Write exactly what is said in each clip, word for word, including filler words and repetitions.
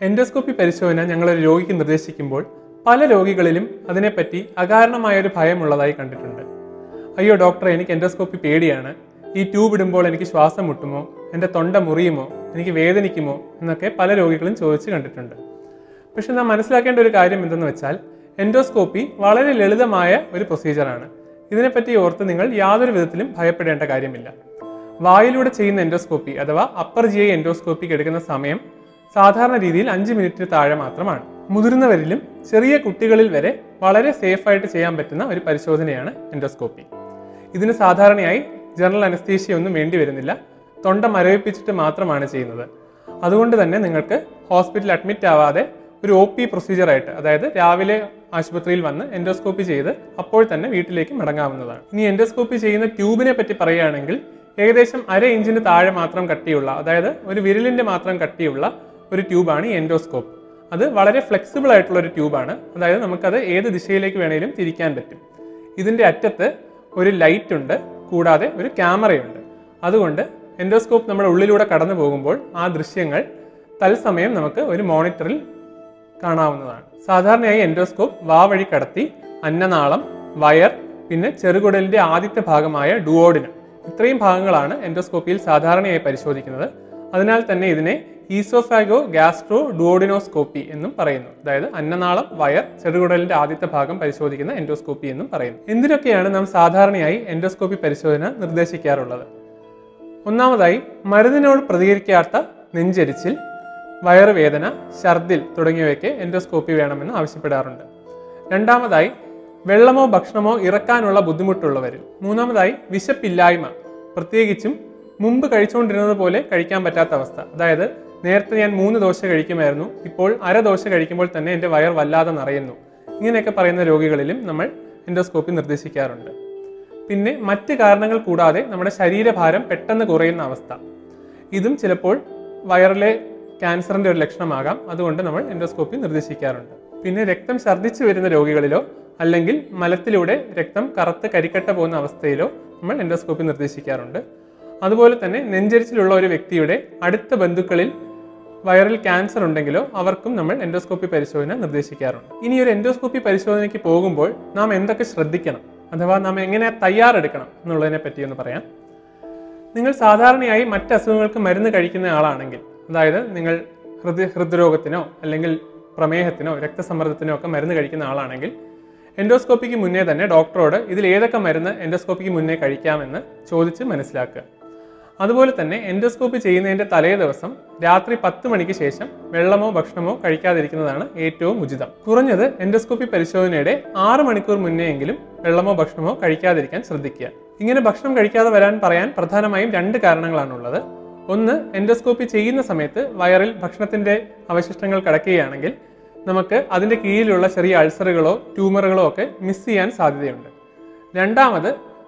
Endoscopy പരിശോധന ഞങ്ങളൊരു രോഗിക്ക് നിർദ്ദേശിക്കുമ്പോൾ പല രോഗികളിലും അതിനെപ്പറ്റി അകാരണമായൊരു ഭയമുള്ളതായി കണ്ടിട്ടുണ്ട്. അയ്യോ ഡോക്ടറെ, എനിക്ക് എൻഡോസ്കോപ്പി പേടിയാണ്, ഈ ട്യൂബ് ഇടുമ്പോൾ എനിക്ക് ശ്വാസം മുട്ടുമോ, എൻ്റെ തൊണ്ട മുറിയുമോ, എനിക്ക് വേദനിക്കുമോ എന്നൊക്കെ പല രോഗികളും ചോദിച്ച് കണ്ടിട്ടുണ്ട്. പക്ഷെ നാം മനസ്സിലാക്കേണ്ട ഒരു കാര്യം എന്തെന്ന് വെച്ചാൽ എൻഡോസ്കോപ്പി വളരെ ലളിതമായ ഒരു പ്രൊസീജിയറാണ്. ഇതിനെപ്പറ്റി ഓർത്ത് നിങ്ങൾ യാതൊരു വിധത്തിലും ഭയപ്പെടേണ്ട കാര്യമില്ല. വായിലൂടെ ചെയ്യുന്ന എൻഡോസ്കോപ്പി അഥവാ അപ്പർ ജി ഐ എൻഡോസ്കോപ്പിക്ക് എടുക്കുന്ന സമയം സാധാരണ രീതിയിൽ അഞ്ച് മിനിറ്റിന് താഴെ മാത്രമാണ്. മുതിർന്നവരിലും ചെറിയ കുട്ടികളിൽ വരെ വളരെ സേഫായിട്ട് ചെയ്യാൻ പറ്റുന്ന ഒരു പരിശോധനയാണ് എൻഡോസ്കോപ്പി. ഇതിന് സാധാരണയായി ജനറൽ അനസ്തീഷ്യ ഒന്നും വേണ്ടി വരുന്നില്ല. തൊണ്ട മരവിപ്പിച്ചിട്ട് മാത്രമാണ് ചെയ്യുന്നത്. അതുകൊണ്ട് തന്നെ നിങ്ങൾക്ക് ഹോസ്പിറ്റലിൽ അഡ്മിറ്റ് ആവാതെ ഒരു ഒ പി പ്രൊസീജിയറായിട്ട്, അതായത് രാവിലെ ആശുപത്രിയിൽ വന്ന് എൻഡോസ്കോപ്പി ചെയ്ത് അപ്പോൾ തന്നെ വീട്ടിലേക്ക് മടങ്ങാവുന്നതാണ്. ഇനി എൻഡോസ്കോപ്പി ചെയ്യുന്ന ട്യൂബിനെ പറ്റി പറയുകയാണെങ്കിൽ ഏകദേശം അര ഇഞ്ചിന് താഴെ മാത്രം കട്ടിയുള്ള, അതായത് ഒരു വിരലിൻ്റെ മാത്രം കട്ടിയുള്ള ഒരു ട്യൂബാണ് ഈ എൻഡോസ്കോപ്പ്. അത് വളരെ ഫ്ലെക്സിബിൾ ആയിട്ടുള്ള ഒരു ട്യൂബാണ്. അതായത് നമുക്കത് ഏത് ദിശയിലേക്ക് വേണമെങ്കിലും തിരിക്കാൻ പറ്റും. ഇതിൻ്റെ അറ്റത്ത് ഒരു ലൈറ്റ് ഉണ്ട്, കൂടാതെ ഒരു ക്യാമറയുണ്ട്. അതുകൊണ്ട് എൻഡോസ്കോപ്പ് നമ്മുടെ ഉള്ളിലൂടെ കടന്നു പോകുമ്പോൾ ആ ദൃശ്യങ്ങൾ തത്സമയം നമുക്ക് ഒരു മോണിറ്ററിൽ കാണാവുന്നതാണ്. സാധാരണയായി എൻഡോസ്കോപ്പ് വാ വഴി കടത്തി അന്നനാളം, വയർ, പിന്നെ ചെറുകുടലിൻ്റെ ആദ്യത്തെ ഭാഗമായ ഡുവോഡിനം, ഇത്രയും ഭാഗങ്ങളാണ് എൻഡോസ്കോപ്പിയിൽ സാധാരണയായി പരിശോധിക്കുന്നത്. അതിനാൽ തന്നെ ഇതിനെ ഈസോഫാഗോ ഗാസ്ട്രോ ഡുവോഡിനോസ്കോപ്പി എന്നും പറയുന്നു. അതായത് അന്നനാളം, വയർ, ചെറുകുടലിന്റെ ആദ്യത്തെ ഭാഗം പരിശോധിക്കുന്ന എൻഡോസ്കോപ്പി എന്നും പറയുന്നു. എന്തിനൊക്കെയാണ് നാം സാധാരണയായി എൻഡോസ്കോപ്പി പരിശോധന നിർദ്ദേശിക്കാറുള്ളത്? ഒന്നാമതായി, മരുന്നിനോട് പ്രതികരിക്കാത്ത നെഞ്ചരിച്ചിൽ, വയറുവേദന, ഛർദിൽ തുടങ്ങിയവയ്ക്ക് എൻഡോസ്കോപ്പി വേണമെന്ന് ആവശ്യപ്പെടാറുണ്ട്. രണ്ടാമതായി, വെള്ളമോ ഭക്ഷണമോ ഇറക്കാനുള്ള ബുദ്ധിമുട്ടുള്ളവരിൽ. മൂന്നാമതായി, വിശപ്പില്ലായ്മ, പ്രത്യേകിച്ചും മുമ്പ് കഴിച്ചുകൊണ്ടിരുന്നത് പോലെ കഴിക്കാൻ പറ്റാത്ത അവസ്ഥ. അതായത് നേരത്തെ ഞാൻ മൂന്ന് ദോശ കഴിക്കുമായിരുന്നു, ഇപ്പോൾ അര ദോശ കഴിക്കുമ്പോൾ തന്നെ എൻ്റെ വയർ വല്ലാതെ നിറയുന്നു. ഇങ്ങനെയൊക്കെ പറയുന്ന രോഗികളിലും നമ്മൾ എൻഡോസ്കോപ്പി നിർദ്ദേശിക്കാറുണ്ട്. പിന്നെ മറ്റ് കാരണങ്ങൾ കൂടാതെ നമ്മുടെ ശരീരഭാരം പെട്ടെന്ന് കുറയുന്ന അവസ്ഥ, ഇതും ചിലപ്പോൾ വയറിലെ ക്യാൻസറിൻ്റെ ഒരു ലക്ഷണമാകാം. അതുകൊണ്ട് നമ്മൾ എൻഡോസ്കോപ്പി നിർദ്ദേശിക്കാറുണ്ട്. പിന്നെ രക്തം ഛർദ്ദിച്ചു വരുന്ന രോഗികളിലോ അല്ലെങ്കിൽ മലത്തിലൂടെ രക്തം കറുത്ത് കരിക്കട്ട പോകുന്ന അവസ്ഥയിലോ നമ്മൾ എൻഡോസ്കോപ്പി നിർദ്ദേശിക്കാറുണ്ട്. അതുപോലെ തന്നെ നെഞ്ചരിച്ചിലുള്ള ഒരു വ്യക്തിയുടെ അടുത്ത ബന്ധുക്കളിൽ വയറിൽ ക്യാൻസർ ഉണ്ടെങ്കിലോ അവർക്കും നമ്മൾ എൻഡോസ്കോപ്പി പരിശോധന നിർദ്ദേശിക്കാറുണ്ട്. ഇനി ഒരു എൻഡോസ്കോപ്പി പരിശോധനയ്ക്ക് പോകുമ്പോൾ നാം എന്തൊക്കെ ശ്രദ്ധിക്കണം, അഥവാ നാം എങ്ങനെ തയ്യാറെടുക്കണം എന്നുള്ളതിനെ പറ്റിയൊന്ന് പറയാം. നിങ്ങൾ സാധാരണയായി മറ്റ് അസുഖങ്ങൾക്ക് മരുന്ന് കഴിക്കുന്ന ആളാണെങ്കിൽ, അതായത് നിങ്ങൾ ഹൃദയ ഹൃദ്രോഗത്തിനോ അല്ലെങ്കിൽ പ്രമേഹത്തിനോ രക്തസമ്മർദ്ദത്തിനോ ഒക്കെ മരുന്ന് കഴിക്കുന്ന ആളാണെങ്കിൽ എൻഡോസ്കോപ്പിക്ക് മുന്നേ തന്നെ ഡോക്ടറോട് ഇതിൽ ഏതൊക്കെ മരുന്ന് എൻഡോസ്കോപ്പിക്ക് മുന്നേ കഴിക്കാമെന്ന് ചോദിച്ച് മനസ്സിലാക്കുക. അതുപോലെ തന്നെ എൻഡോസ്കോപ്പി ചെയ്യുന്നതിൻ്റെ തലേ ദിവസം രാത്രി പത്ത് മണിക്ക് ശേഷം വെള്ളമോ ഭക്ഷണമോ കഴിക്കാതിരിക്കുന്നതാണ് ഏറ്റവും ഉചിതം. കുറഞ്ഞത് എൻഡോസ്കോപ്പി പരിശോധനയുടെ ആറ് മണിക്കൂർ മുന്നേ എങ്കിലും വെള്ളമോ ഭക്ഷണമോ കഴിക്കാതിരിക്കാൻ ശ്രദ്ധിക്കുക. ഇങ്ങനെ ഭക്ഷണം കഴിക്കാതെ വരാൻ പറയാൻ പ്രധാനമായും രണ്ട് കാരണങ്ങളാണുള്ളത്. ഒന്ന്, എൻഡോസ്കോപ്പി ചെയ്യുന്ന സമയത്ത് വയറിൽ ഭക്ഷണത്തിൻ്റെ അവശിഷ്ടങ്ങൾ കിടക്കുകയാണെങ്കിൽ നമുക്ക് അതിൻ്റെ കീഴിലുള്ള ചെറിയ അൾസറുകളോ ട്യൂമറുകളോ ഒക്കെ മിസ് ചെയ്യാൻ സാധ്യതയുണ്ട്. രണ്ടാമത്,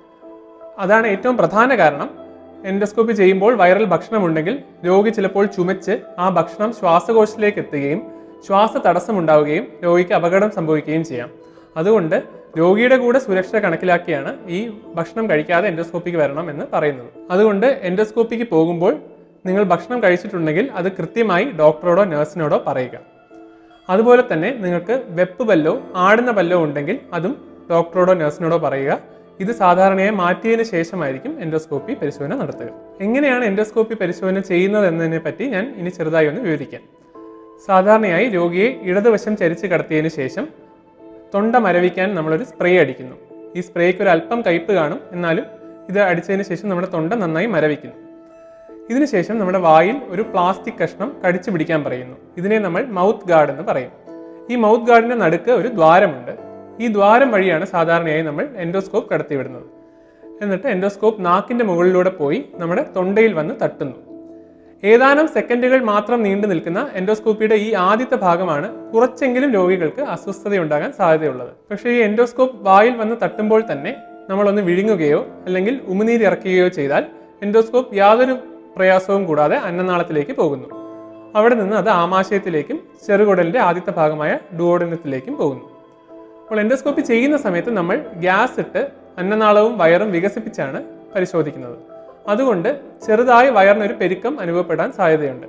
അതാണ് ഏറ്റവും പ്രധാന കാരണം, എൻഡോസ്കോപ്പി ചെയ്യുമ്പോൾ വയറിൽ ഭക്ഷണമുണ്ടെങ്കിൽ രോഗി ചിലപ്പോൾ ചുമച്ച് ആ ഭക്ഷണം ശ്വാസകോശത്തിലേക്ക് എത്തുകയും ശ്വാസ തടസ്സമുണ്ടാവുകയും രോഗിക്ക് അപകടം സംഭവിക്കുകയും ചെയ്യാം. അതുകൊണ്ട് രോഗിയുടെ കൂടെ സുരക്ഷ കണക്കിലാക്കിയാണ് ഈ ഭക്ഷണം കഴിക്കാതെ എൻഡോസ്കോപ്പിക്ക് വരണം എന്ന് പറയുന്നത്. അതുകൊണ്ട് എൻഡോസ്കോപ്പിക്ക് പോകുമ്പോൾ നിങ്ങൾ ഭക്ഷണം കഴിച്ചിട്ടുണ്ടെങ്കിൽ അത് കൃത്യമായി ഡോക്ടറോടോ നഴ്സിനോടോ പറയുക. അതുപോലെ തന്നെ നിങ്ങൾക്ക് വെപ്പ് പല്ലോ ആടുന്ന പല്ലോ ഉണ്ടെങ്കിൽ അതും ഡോക്ടറോടോ നഴ്സിനോടോ പറയുക. ഇത് സാധാരണയായി മാറ്റിയതിന് ശേഷമായിരിക്കും എൻഡോസ്കോപ്പി പരിശോധന നടത്തുക. എങ്ങനെയാണ് എൻഡോസ്കോപ്പി പരിശോധന ചെയ്യുന്നത് എന്നതിനെ പറ്റി ഞാൻ ഇനി ചെറുതായി ഒന്ന് വിവരിക്കാം. സാധാരണയായി രോഗിയെ ഇടതുവശം ചരിച്ച് കടത്തിയതിന് ശേഷം തൊണ്ട മരവിക്കാൻ നമ്മളൊരു സ്പ്രേ അടിക്കുന്നു. ഈ സ്പ്രേക്ക് ഒരു അല്പം കയ്പ് കാണും, എന്നാലും ഇത് അടിച്ചതിന് ശേഷം നമ്മുടെ തൊണ്ട നന്നായി മരവിക്കുന്നു. ഇതിനുശേഷം നമ്മുടെ വായിൽ ഒരു പ്ലാസ്റ്റിക് കഷ്ണം കടിച്ചു പിടിക്കാൻ പറയുന്നു. ഇതിനെ നമ്മൾ മൗത്ത് ഗാർഡ് എന്ന് പറയും. ഈ മൗത്ത് ഗാർഡിന്റെ നടുക്ക് ഒരു ദ്വാരമുണ്ട്. ഈ ദ്വാരം വഴിയാണ് സാധാരണയായി നമ്മൾ എൻഡോസ്കോപ്പ് കടത്തിവിടുന്നത്. എന്നിട്ട് എൻഡോസ്കോപ്പ് നാക്കിന്റെ മുകളിലൂടെ പോയി നമ്മുടെ തൊണ്ടയിൽ വന്ന് തട്ടുന്നു. ഏതാനും സെക്കൻഡുകൾ മാത്രം നീണ്ടു നിൽക്കുന്ന എൻഡോസ്കോപ്പിയുടെ ഈ ആദ്യത്തെ ഭാഗമാണ് കുറച്ചെങ്കിലും രോഗികൾക്ക് അസ്വസ്ഥതയുണ്ടാകാൻ സാധ്യതയുള്ളത്. പക്ഷേ ഈ എൻഡോസ്കോപ്പ് വായിൽ വന്ന് തട്ടുമ്പോൾ തന്നെ നമ്മളൊന്ന് വിഴുങ്ങുകയോ അല്ലെങ്കിൽ ഉമിനീര് ഇറക്കുകയോ ചെയ്താൽ എൻഡോസ്കോപ്പ് യാതൊരു പ്രയാസവും കൂടാതെ അന്നനാളത്തിലേക്ക് പോകുന്നു. അവിടെ നിന്ന് അത് ആമാശയത്തിലേക്കും ചെറുകുടലിന്റെ ആദ്യത്തെ ഭാഗമായ ഡുവോഡിനത്തിലേക്കും പോകുന്നു. അപ്പോൾ എൻഡോസ്കോപ്പി ചെയ്യുന്ന സമയത്ത് നമ്മൾ ഗ്യാസ് ഇട്ട് അന്നനാളവും വയറും വികസിപ്പിച്ചാണ് പരിശോധിക്കുന്നത്. അതുകൊണ്ട് ചെറുതായി വയറിനൊരു പെരുക്കം അനുഭവപ്പെടാൻ സാധ്യതയുണ്ട്.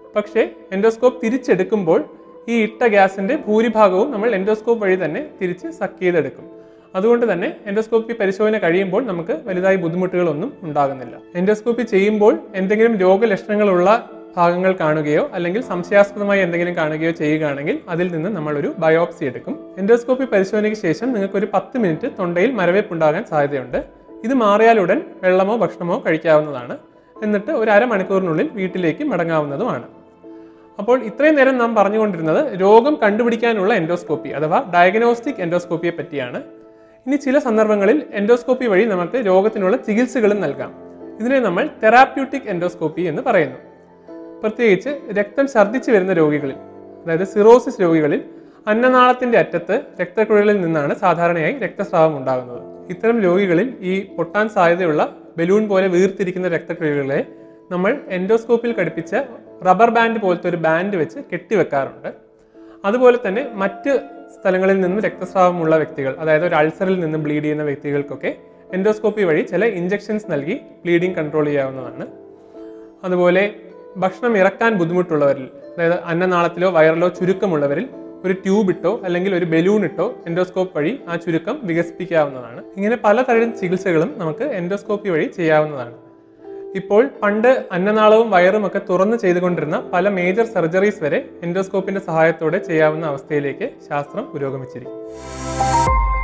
പക്ഷേ എൻഡോസ്കോപ്പ് തിരിച്ചെടുക്കുമ്പോൾ ഈ ഇട്ട ഗ്യാസിൻ്റെ ഭൂരിഭാഗവും നമ്മൾ എൻഡോസ്കോപ്പ് വഴി തന്നെ തിരിച്ച് സക്ക് ചെയ്തെടുക്കും. അതുകൊണ്ട് തന്നെ എൻഡോസ്കോപ്പി പരിശോധന കഴിയുമ്പോൾ നമുക്ക് വലുതായി ബുദ്ധിമുട്ടുകളൊന്നും ഉണ്ടാകുന്നില്ല. എൻഡോസ്കോപ്പി ചെയ്യുമ്പോൾ എന്തെങ്കിലും രോഗലക്ഷണങ്ങളുള്ള ഭാഗങ്ങൾ കാണുകയോ അല്ലെങ്കിൽ സംശയാസ്പദമായി എന്തെങ്കിലും കാണുകയോ ചെയ്യുകയാണെങ്കിൽ അതിൽ നിന്ന് നമ്മളൊരു ബയോപ്സി എടുക്കും. എൻഡോസ്കോപ്പി പരിശോധനയ്ക്ക് ശേഷം നിങ്ങൾക്ക് ഒരു പത്ത് മിനിറ്റ് തൊണ്ടയിൽ മരവിപ്പ് ഉണ്ടാകാൻ സാധ്യതയുണ്ട്. ഇത് മാറിയാലുടൻ വെള്ളമോ ഭക്ഷണമോ കഴിക്കാവുന്നതാണ്. എന്നിട്ട് ഒരു അരമണിക്കൂറിനുള്ളിൽ വീട്ടിലേക്ക് മടങ്ങാവുന്നതുമാണ്. അപ്പോൾ ഇത്രയും നേരം നാം പറഞ്ഞുകൊണ്ടിരുന്നത് രോഗം കണ്ടുപിടിക്കാനുള്ള എൻഡോസ്കോപ്പി അഥവാ ഡയഗ്നോസ്റ്റിക് എൻഡോസ്കോപ്പിയെ പറ്റിയാണ്. ഇനി ചില സന്ദർഭങ്ങളിൽ എൻഡോസ്കോപ്പി വഴി നമുക്ക് രോഗത്തിനുള്ള ചികിത്സകളും നൽകാം. ഇതിനെ നമ്മൾ തെറാപ്യൂട്ടിക് എൻഡോസ്കോപ്പി എന്ന് പറയുന്നു. പ്രത്യേകിച്ച് രക്തം ഛർദ്ദിച്ചു വരുന്ന രോഗികളിൽ, അതായത് സിറോസിസ് രോഗികളിൽ അന്നനാളത്തിന്റെ അറ്റത്ത് രക്തക്കുഴലിൽ നിന്നാണ് സാധാരണയായി രക്തസ്രാവം ഉണ്ടാകുന്നത്. ഇത്തരം രോഗികളിൽ ഈ പൊട്ടാൻ സാധ്യതയുള്ള ബലൂൺ പോലെ വീർത്തിരിക്കുന്ന രക്തക്കുഴലുകളെ നമ്മൾ എൻഡോസ്കോപ്പിൽ ഘടിപ്പിച്ച റബ്ബർ ബാൻഡ് പോലത്തെ ഒരു ബാൻഡ് വെച്ച് കെട്ടിവെക്കാറുണ്ട്. അതുപോലെ തന്നെ മറ്റ് സ്ഥലങ്ങളിൽ നിന്നും രക്തസ്രാവമുള്ള വ്യക്തികൾ, അതായത് ഒരു അൾസറിൽ നിന്ന് ബ്ലീഡ് ചെയ്യുന്ന വ്യക്തികൾക്കൊക്കെ എൻഡോസ്കോപ്പി വഴി ചില ഇഞ്ചക്ഷൻസ് നൽകി ബ്ലീഡിങ് കൺട്രോൾ ചെയ്യാവുന്നതാണ്. അതുപോലെ ഭക്ഷണം ഇറക്കാൻ ബുദ്ധിമുട്ടുള്ളവരിൽ, അതായത് അന്നനാളത്തിലോ വയറിലോ ചുരുക്കമുള്ളവരിൽ ഒരു ട്യൂബ് ഇട്ടോ അല്ലെങ്കിൽ ഒരു ബലൂൺ ഇട്ടോ എൻഡോസ്കോപ്പ് വഴി ആ ചുരുക്കം വികസിപ്പിക്കാവുന്നതാണ്. ഇങ്ങനെ പലതരം ചികിത്സകളും നമുക്ക് എൻഡോസ്കോപ്പി വഴി ചെയ്യാവുന്നതാണ്. ഇപ്പോൾ പണ്ട് അന്നനാളവും വയറും ഒക്കെ തുറന്ന് ചെയ്തുകൊണ്ടിരുന്ന പല മേജർ സർജറീസ് വരെ എൻഡോസ്കോപ്പിന്റെ സഹായത്തോടെ ചെയ്യാവുന്ന അവസ്ഥയിലേക്ക് ശാസ്ത്രം പുരോഗമിച്ചിരിക്കും.